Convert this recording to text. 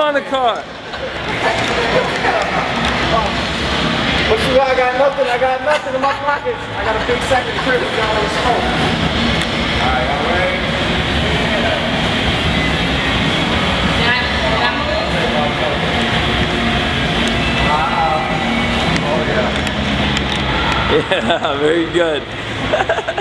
on the car. What you got? I got nothing in my pockets. I got a big sack of crib with all this smoke. Alright, y'all ready? Yeah, very good.